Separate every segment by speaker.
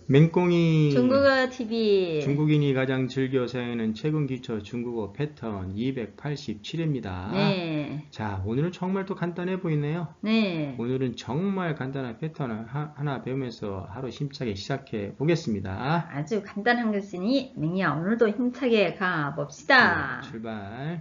Speaker 1: 맹꽁이
Speaker 2: 중국어 TV.
Speaker 1: 중국인이 가장 즐겨 사용하는 최근 기초 중국어 패턴 287입니다.
Speaker 2: 네.
Speaker 1: 자, 오늘은 정말 또 간단해 보이네요.
Speaker 2: 네.
Speaker 1: 오늘은 정말 간단한 패턴을 하나 배우면서 하루 힘차게 시작해 보겠습니다.
Speaker 2: 아주 간단한 것이니 맹이야 오늘도 힘차게
Speaker 1: 네,
Speaker 2: 가봅시다.
Speaker 1: 출발.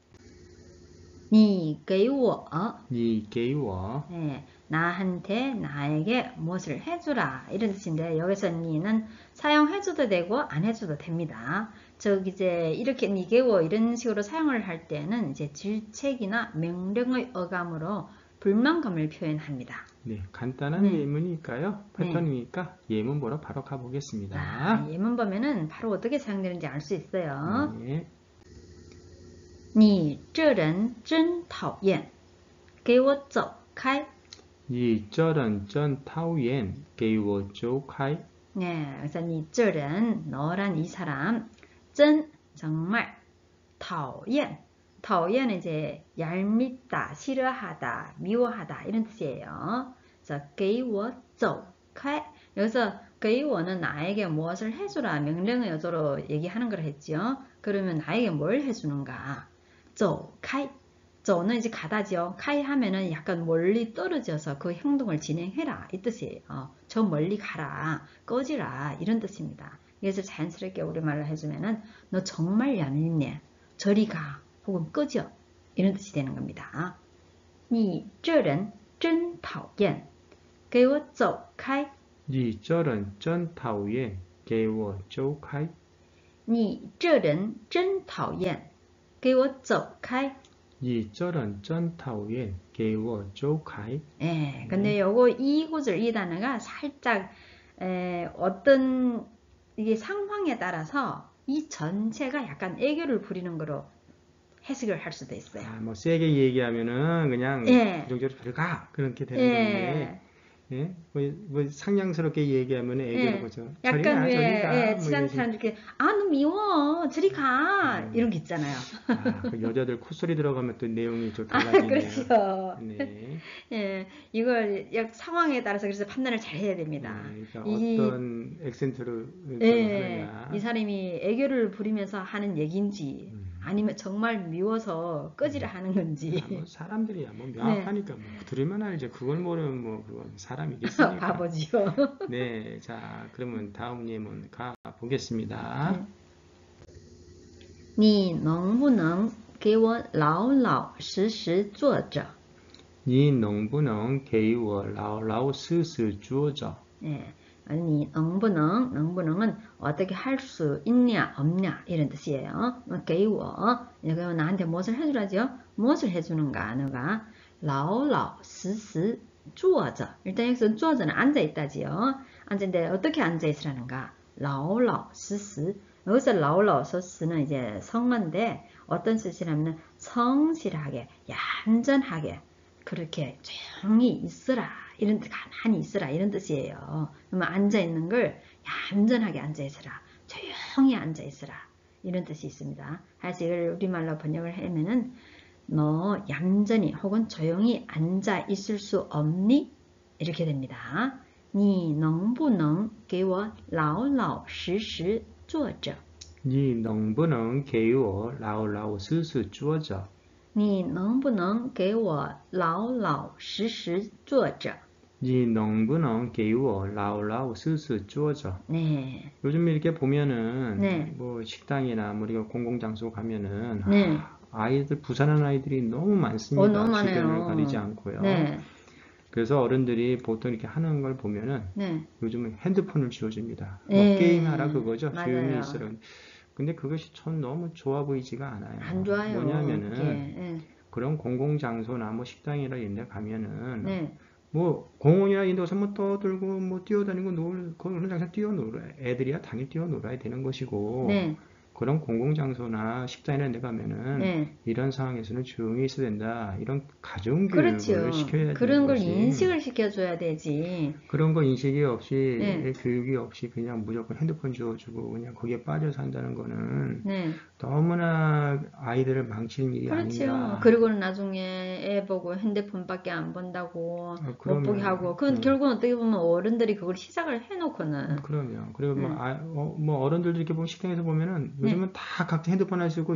Speaker 2: 你给我
Speaker 1: 니给我
Speaker 2: 네, 나한테 나에게 무엇을 해주라 이런 뜻인데 여기서 니는 사용해줘도 되고 안 해줘도 됩니다. 즉 이제 이렇게 니게워 이런 식으로 사용을 할 때는 이제 질책이나 명령의 어감으로 불만감을 표현합니다.
Speaker 1: 네, 간단한
Speaker 2: 네.
Speaker 1: 예문이니까요. 패턴이니까 예문 보러 바로 가보겠습니다.
Speaker 2: 자, 예문 보면은 바로 어떻게 사용되는지 알 수 있어요.
Speaker 1: 네.
Speaker 2: 你这人真讨厌，给我走开。
Speaker 1: 니 저런 전 타오옌 게이워 조카이
Speaker 2: 네, 그래서 你这人 너란 이 사람, 真 정말, 讨厌 讨厌은 이제 얄밉다, 싫어하다, 미워하다 이런 뜻이에요. 그래서 给我走开 여기서 给我는 나에게 무엇을 해주라 명령의 어조로 얘기하는 걸 했죠. 그러면 나에게 뭘 해주는가? 走开 저는 이제 가다죠. 카이 하면은 약간 멀리 떨어져서 그 행동을 진행해라 이 뜻이에요. 저 멀리 가라, 꺼지라 이런 뜻입니다. 그래서 자연스럽게 우리말로 해주면은 너 정말 얄밉네, 저리 가 혹은 꺼져 이런 뜻이 되는 겁니다. 你这人真讨厌，给我走开。
Speaker 1: 니 저런 전 타오옌 게이워 조카이
Speaker 2: 你这人真讨厌，给我走开。
Speaker 1: 니 저런 전 타오옌 게이워 조카이
Speaker 2: 예, 근데 요거 이 구절 이 단어가 살짝 어떤 이게 상황에 따라서 이 전체가 약간 애교를 부리는 거로 해석을 할 수도 있어요.
Speaker 1: 아, 뭐 세게 얘기하면은 그냥
Speaker 2: 예,
Speaker 1: 부정적으로 들어가 그렇게 되는 건데
Speaker 2: 예,
Speaker 1: 예? 뭐 상냥스럽게 얘기하면 애교를
Speaker 2: 예.
Speaker 1: 보죠. 저리
Speaker 2: 약간
Speaker 1: 가, 저리 가.
Speaker 2: 왜
Speaker 1: 뭐
Speaker 2: 친한
Speaker 1: 이런 식으로.
Speaker 2: 사람들 이렇게 아, 너 미워, 저리 가 이런 게 있잖아요.
Speaker 1: 아, 그 여자들 콧소리 들어가면 또 내용이 좀 달라지네요.
Speaker 2: 그렇죠.
Speaker 1: 네.
Speaker 2: 예, 이걸 상황에 따라서 그래서 판단을 잘 해야 됩니다.
Speaker 1: 그러니까
Speaker 2: 이
Speaker 1: 어떤 액센트를 좀
Speaker 2: 예, 이
Speaker 1: 하느냐.
Speaker 2: 사람이 애교를 부리면서 하는 얘기인지 아니면 정말 미워서 꺼지라 하는 건지.
Speaker 1: 뭐 사람들이야 뭐
Speaker 2: 네,
Speaker 1: 명확하니까 뭐 들으면 알죠. 그걸 모르면 뭐 그건 사람이겠습니까?
Speaker 2: 바보지요.
Speaker 1: 네, 자 그러면 다음 예문 가 보겠습니다.
Speaker 2: 你能不能给我老老实实坐着？
Speaker 1: 니 농부농 게이워 라오라오 스스 주어져.
Speaker 2: 예, 니能不能은 어떻게 할 수 있냐 없냐 이런 뜻이에요. 给我 이거 나한테 무엇을 해주라죠? 무엇을 해주는가 너가? 老老实实坐着 일단 여기서 坐着는 앉아있다지요. 앉아있는데 어떻게 앉아있으라는가? 老老实实 여기서 老老实实는 이제 성어인데 어떤 뜻이냐면 성실하게 얌전하게 그렇게 조용히 있으라 이런 가만히 있으라 이런 뜻이에요. 그러면 앉아 있는 걸 얌전하게 앉아 있으라, 조용히 앉아 있으라 이런 뜻이 있습니다. 그래서 이걸 우리말로 번역을 하면은 너 얌전히 혹은 조용히 앉아 있을 수 없니? 이렇게 됩니다. 你能不能给我老老实实坐着?
Speaker 1: 니 농부농 게이워 라오라오 스스 주어져.
Speaker 2: 你能不能给我老老实实坐着?
Speaker 1: 니 농부농 게이워 라오라오 스스 주어져.
Speaker 2: 네.
Speaker 1: 요즘 이렇게 보면은
Speaker 2: 네.
Speaker 1: 뭐 식당이나 뭐 우리가 공공장소 가면은
Speaker 2: 네.
Speaker 1: 아이들 부산한 아이들이 너무 많습니다.
Speaker 2: 너무 많아요.
Speaker 1: 주변을 가리지 않고요.
Speaker 2: 네.
Speaker 1: 그래서 어른들이 보통 이렇게 하는 걸 보면은
Speaker 2: 네.
Speaker 1: 요즘은 핸드폰을 쥐어줍니다. 뭐
Speaker 2: 네.
Speaker 1: 게임하라 그거죠.
Speaker 2: 맞아요.
Speaker 1: 조용히 있으라. 근데 그것이 전 너무 좋아 보이지가 않아요.
Speaker 2: 안 좋아요.
Speaker 1: 뭐냐면은
Speaker 2: 네.
Speaker 1: 그런 공공장소나 뭐 식당이나 이런 데 가면은
Speaker 2: 네.
Speaker 1: 뭐 공원이나 이런 데서 뭐 떠들고 뭐 뛰어다니고 그런 장소 뛰어놀아 애들이야 당연히 뛰어놀아야 되는 것이고
Speaker 2: 네.
Speaker 1: 그런 공공장소나 식당이나 데 가면은
Speaker 2: 네.
Speaker 1: 이런 상황에서는 조용히 있어야 된다. 이런 가정 교육을
Speaker 2: 그렇죠.
Speaker 1: 시켜야
Speaker 2: 그런
Speaker 1: 되는
Speaker 2: 걸
Speaker 1: 것이
Speaker 2: 인식을 시켜줘야 되지.
Speaker 1: 그런 거 인식이 없이
Speaker 2: 네.
Speaker 1: 교육이 없이 그냥 무조건 핸드폰 주어주고 그냥 거기에 빠져 산다는 거는
Speaker 2: 네.
Speaker 1: 너무나 아이들을 망치는 일이
Speaker 2: 그렇죠.
Speaker 1: 아닌가.
Speaker 2: 그리고는 나중에 애 보고 핸드폰밖에 안 본다고 못 보게 하고. 그건 결국은 어떻게 보면 어른들이 그걸 시작을 해놓고는.
Speaker 1: 그럼요. 그리고
Speaker 2: 네.
Speaker 1: 뭐 어른들도 이렇게 보면 식당에서 보면은 요즘은
Speaker 2: 네.
Speaker 1: 다 각자 핸드폰을 쓰고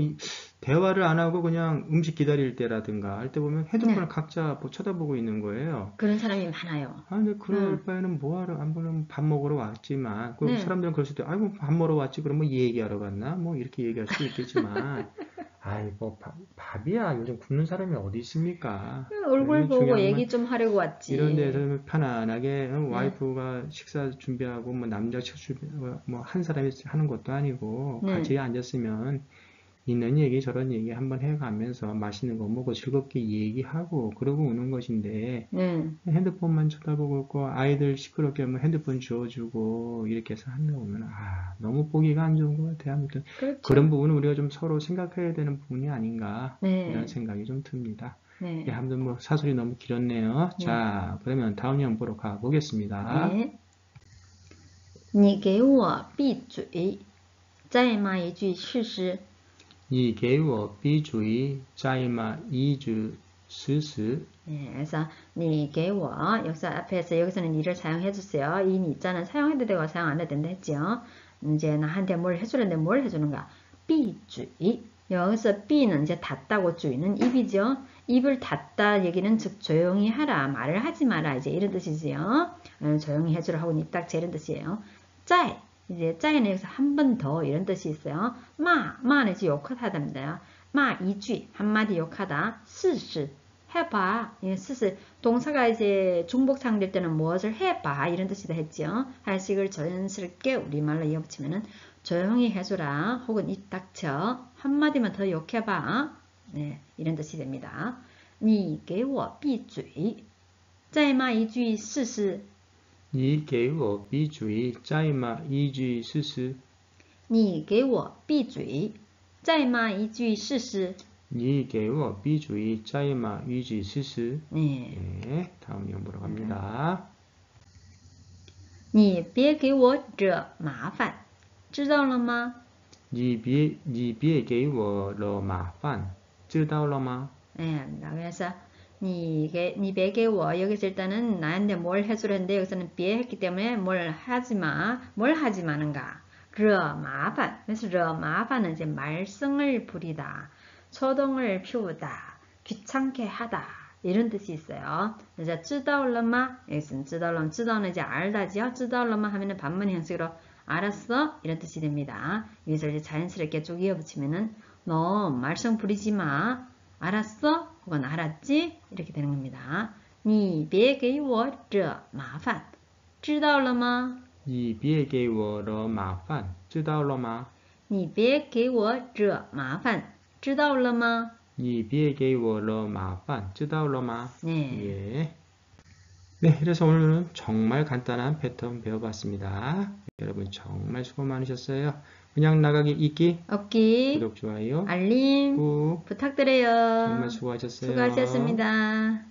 Speaker 1: 대화를 안 하고 그냥 음식 기다릴 때라든가 할 때 보면 핸드폰을
Speaker 2: 네.
Speaker 1: 각자 뭐 쳐다보고 있는 거예요.
Speaker 2: 그런 사람이 많아요.
Speaker 1: 근데 그럴 바에는 뭐하러, 안 보면 밥 먹으러 왔지만, 그
Speaker 2: 네.
Speaker 1: 사람들은 그럴 수도, 아이고, 밥 먹으러 왔지, 그러면 얘기하러 갔나? 뭐, 이렇게 얘기할 수도 있겠지만, 아이고, 밥이야. 요즘 굶는 사람이 어디 있습니까?
Speaker 2: 얼굴 보고
Speaker 1: 중요한 건
Speaker 2: 얘기 좀 하려고
Speaker 1: 이런 데서
Speaker 2: 왔지.
Speaker 1: 편안하게
Speaker 2: 네.
Speaker 1: 와이프가 식사 준비하고, 뭐, 남자 식사 준비, 뭐, 한 사람이 하는 것도 아니고,
Speaker 2: 네.
Speaker 1: 같이 앉았으면, 있는 얘기 저런 얘기 한번 해가면서 맛있는 거 먹고 즐겁게 얘기하고 그러고 오는 것인데
Speaker 2: 네.
Speaker 1: 핸드폰만 쳐다보고 있고 아이들 시끄럽게 하면 핸드폰 주워주고 이렇게 해서 하는 거 보면 너무 보기가 안 좋은 것 같아요. 아무튼
Speaker 2: 그렇죠.
Speaker 1: 그런 부분은 우리가 좀 서로 생각해야 되는 부분이 아닌가 이런
Speaker 2: 네.
Speaker 1: 생각이 좀 듭니다. 예,
Speaker 2: 네.
Speaker 1: 아무튼 뭐 사설이 너무 길었네요.
Speaker 2: 네.
Speaker 1: 자, 그러면 다음 영 보러 가보겠습니다.
Speaker 2: 哎，你给我闭嘴，再骂一句试试。
Speaker 1: 이 개워 비주의 짜이마 이주 스스
Speaker 2: 네, 그래서 你给我 여기서 앞에서 여기서는 이를 사용해 주세요. 이 니자는 사용해도 되고 사용 안 해도 된다 했죠. 이제 나한테 뭘 해주는데 뭘 해주는가? 闭嘴. 여기서 삐는 이제 닫다고 주의는 입이죠. 입을 닫다 얘기는 즉 조용히 하라, 말을 하지 마라 이제 이런 뜻이지요. 조용히 해주라 하고 니 딱 이런 뜻이에요. 在 이제 짜이는 여기서 한 번 더 이런 뜻이 있어요. 마는 이제 욕하다입니다. 마 이句한마디 욕하다. 试试 해봐. 예, 스스 동사가 이제 중복 사용될 때는 무엇을 해봐 이런 뜻이다 했죠. 할식을 자연스럽게 우리말로 이어붙이면은 조용히 해줘라 혹은 입 닥쳐 한마디만 더 욕해봐. 네, 이런 뜻이 됩니다. 你给我闭嘴再骂一句试试
Speaker 1: 이 개워 비주의 짜이마 이주의 스스
Speaker 2: 你给我闭嘴再骂一句试试
Speaker 1: 이 개워 비주의 짜이마 이주의 스스
Speaker 2: 네.
Speaker 1: 네, 다음 영 보러 갑니다.
Speaker 2: 你别给我惹麻烦知道了吗
Speaker 1: 니别给我惹麻烦知道了吗
Speaker 2: 네, 그래서 你别给我 여기서 일단은 나한테 뭘 해주려는데 여기서는 비에 했기 때문에 뭘 하지마 뭘 하지 마는가 惹麻烦 그래서 惹麻烦은 이제 말썽을 부리다 소동을 피우다 귀찮게 하다 이런 뜻이 있어요. 그래서 知道了吗 여기서는 知道了 知道는 이제 알다지요. 知道了吗하면은 반문 형식으로 알았어 이런 뜻이 됩니다. 여기서 이제 자연스럽게 쭉 이어붙이면은 너 말썽 부리지 마 알았어? 혹은 알았지? 이렇게 되는 겁니다. 你别给我惹麻烦知道了吗
Speaker 1: 你别给我惹麻烦知道了吗
Speaker 2: 你别给我惹麻烦知道了吗
Speaker 1: 你别给我惹麻烦知道了吗
Speaker 2: 네.
Speaker 1: 예. 네, 그래서 오늘은 정말 간단한 패턴 배워봤습니다. 여러분 정말 수고 많으셨어요. 그냥 나가기 읽기,
Speaker 2: 없기,
Speaker 1: 구독, 좋아요,
Speaker 2: 알림
Speaker 1: 꾹
Speaker 2: 부탁드려요.
Speaker 1: 정말 수고하셨어요.
Speaker 2: 수고하셨습니다.